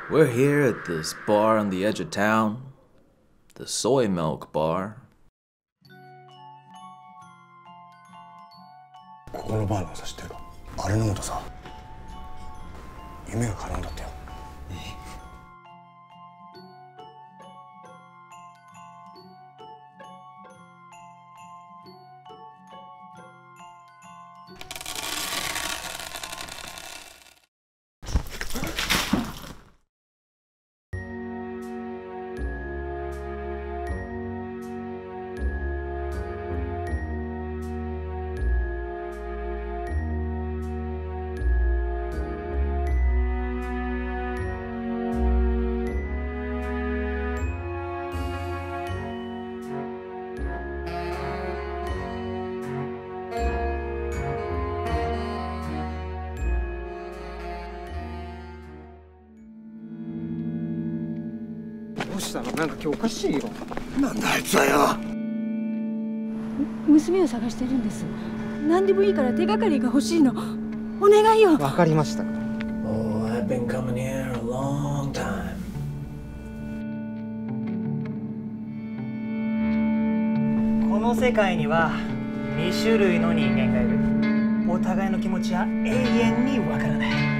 We're here at this bar on the edge of town, the Soy Milk Bar. ここのバーの噂知ってるか？あれ飲むとさ、夢が叶うんだってよ。 どうしたの？なんか今日おかしいよ。 なんだあいつはよ。 娘を探してるんです。何でもいいから手がかりが欲しいの。お願いよ。 わかりました。 Oh, I've been coming here a long time. この世界には2種類の人間がいる。お互いの気持ちは永遠にわからない。